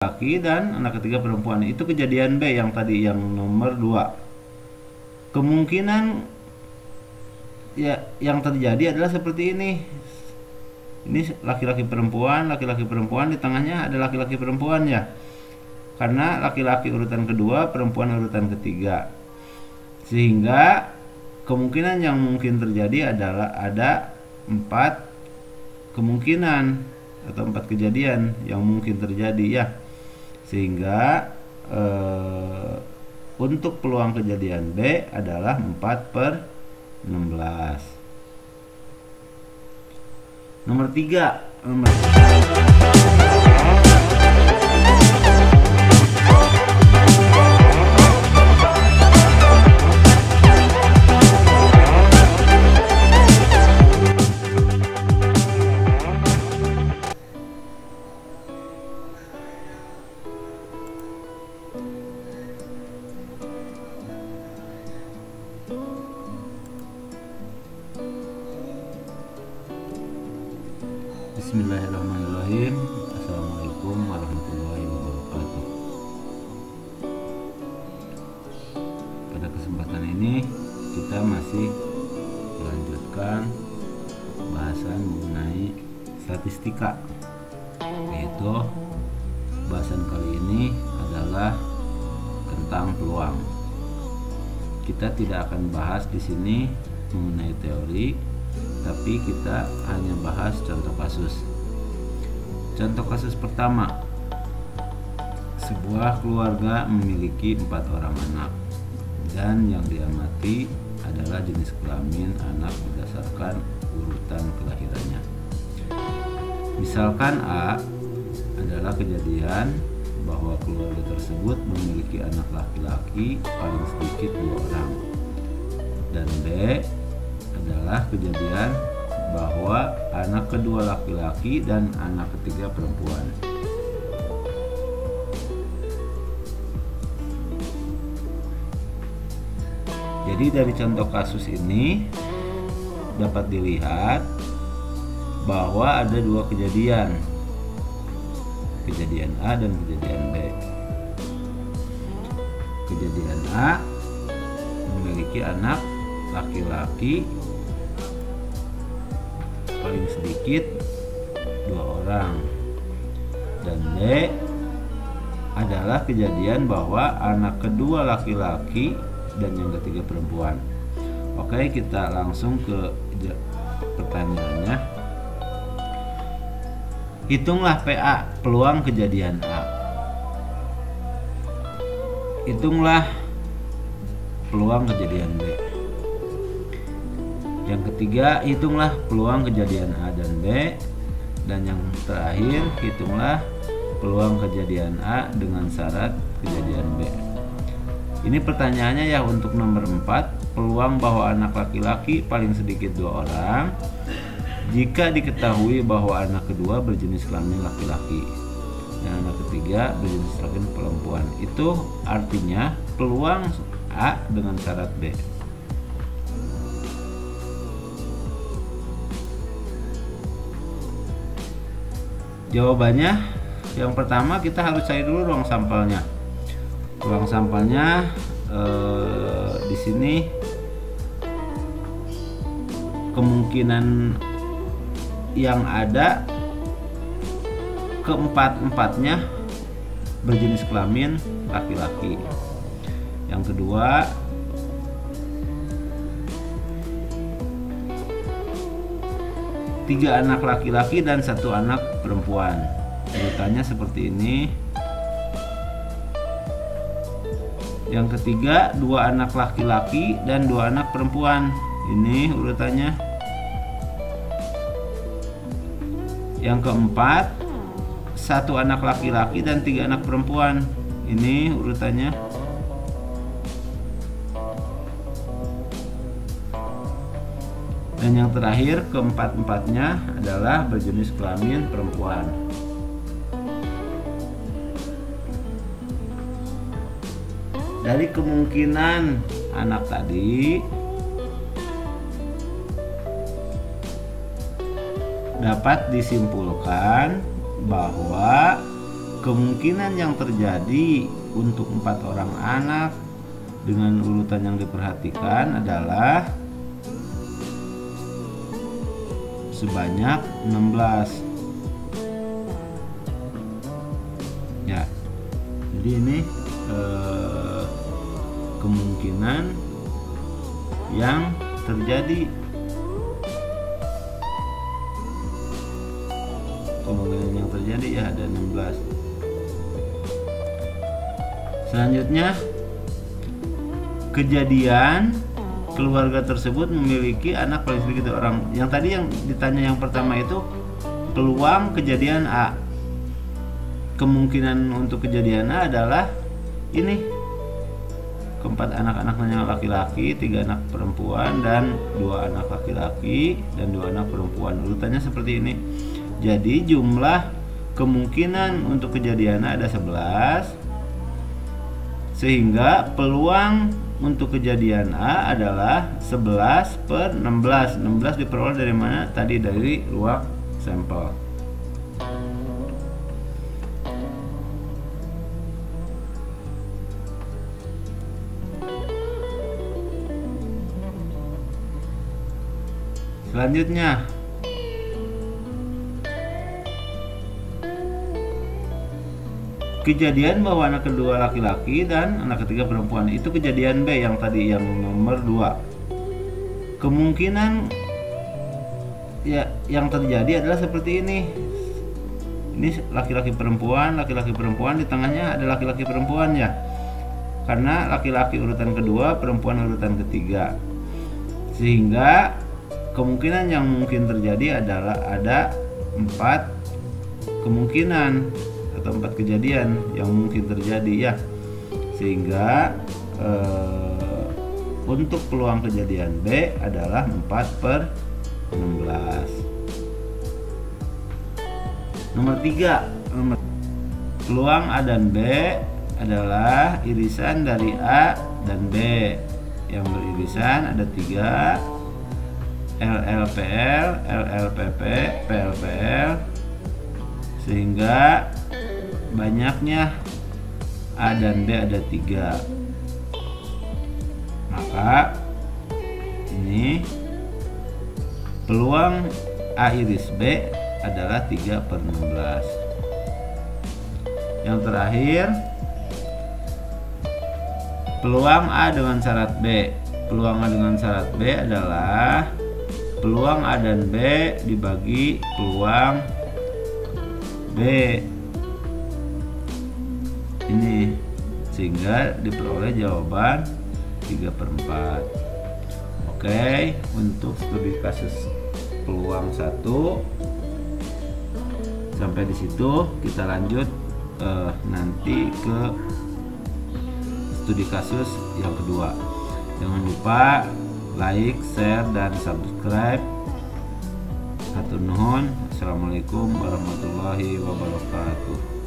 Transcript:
laki dan anak ketiga perempuan. Itu kejadian B yang tadi, yang nomor 2. Kemungkinan ya yang terjadi adalah seperti ini. Ini laki-laki perempuan, di tengahnya ada laki-laki perempuan ya. Karena laki-laki urutan kedua, perempuan urutan ketiga. Sehingga kemungkinan yang mungkin terjadi adalah ada 4 kemungkinan atau 4 kejadian yang mungkin terjadi ya. Sehingga untuk peluang kejadian B adalah 4/16. Nomor 3. Bismillahirrahmanirrahim. Assalamualaikum warahmatullahi wabarakatuh. Pada kesempatan ini kita masih melanjutkan bahasan mengenai statistika, yaitu bahasan kali ini adalah tentang peluang. Kita tidak akan bahas di sini mengenai teori, tapi kita hanya bahas contoh kasus. Contoh kasus pertama, sebuah keluarga memiliki 4 orang anak, dan yang diamati adalah jenis kelamin anak berdasarkan urutan kelahirannya. Misalkan A adalah kejadian bahwa keluarga tersebut memiliki anak laki-laki paling sedikit 2 orang, dan B adalah kejadian bahwa anak kedua laki-laki dan anak ketiga perempuan. Jadi dari contoh kasus ini dapat dilihat bahwa ada 2 kejadian, kejadian A dan kejadian B. Kejadian A memiliki anak laki-laki paling sedikit 2 orang, dan D adalah kejadian bahwa anak kedua laki-laki dan yang ketiga perempuan. Oke, kita langsung ke pertanyaannya. Hitunglah PA, peluang kejadian A. Hitunglah peluang kejadian B. Yang ketiga, hitunglah peluang kejadian A dan B. Dan yang terakhir, hitunglah peluang kejadian A dengan syarat kejadian B. Ini pertanyaannya ya untuk nomor 4, peluang bahwa anak laki-laki paling sedikit 2 orang jika diketahui bahwa anak kedua berjenis kelamin laki-laki dan anak ketiga berjenis kelamin perempuan. Itu artinya peluang A dengan syarat B. Jawabannya yang pertama, kita harus cari dulu ruang sampelnya. Ruang sampelnya di sini kemungkinan yang ada keempat-empatnya berjenis kelamin laki-laki. Yang kedua, tiga anak laki-laki dan 1 anak perempuan. Urutannya seperti ini. Yang ketiga, 2 anak laki-laki dan 2 anak perempuan. Ini urutannya. Yang keempat, 1 anak laki-laki dan 3 anak perempuan. Ini urutannya. Dan yang terakhir, keempat-empatnya adalah berjenis kelamin perempuan. Dari kemungkinan anak tadi dapat disimpulkan bahwa kemungkinan yang terjadi untuk 4 orang anak dengan urutan yang diperhatikan adalah sebanyak 16 ya. Jadi ini kemungkinan yang terjadi. Kemungkinan yang terjadi ya ada 16. Selanjutnya, kejadian keluarga tersebut memiliki anak paling sedikit orang. Yang tadi yang ditanya yang pertama itu peluang kejadian A. Kemungkinan untuk kejadian A adalah ini, keempat anak-anaknya laki-laki, 3 anak perempuan, dan 2 anak laki-laki dan 2 anak perempuan. Urutannya seperti ini. Jadi jumlah kemungkinan untuk kejadian A ada 11, sehingga peluang untuk kejadian A adalah 11 per 16. 16 diperoleh dari mana? Tadi dari ruang sampel. Selanjutnya, kejadian bahwa anak kedua laki-laki dan anak ketiga perempuan. Itu kejadian B yang tadi, yang nomor 2. Kemungkinan ya yang terjadi adalah seperti ini. Ini laki-laki perempuan, di tengahnya ada laki-laki perempuan ya. Karena laki-laki urutan kedua, perempuan urutan ketiga. Sehingga kemungkinan yang mungkin terjadi adalah ada 4 kemungkinan atau 4 kejadian yang mungkin terjadi ya. Sehingga untuk peluang kejadian B adalah 4 per 16. Nomor 3, peluang A dan B adalah irisan dari A dan B. Yang beririsan ada 3, LLPL, LLPP, PLPL, sehingga banyaknya A dan B ada 3. Maka ini peluang A iris B adalah 3 per 16. Yang terakhir, peluang A dengan syarat B. Peluang A dengan syarat B adalah peluang A dan B dibagi peluang B. Ini sehingga diperoleh jawaban 3 per 4. Oke, untuk studi kasus peluang 1 sampai di situ. Kita lanjut nanti ke studi kasus yang kedua. Jangan lupa like, share, dan subscribe. Hatur nuhun. Assalamualaikum warahmatullahi wabarakatuh.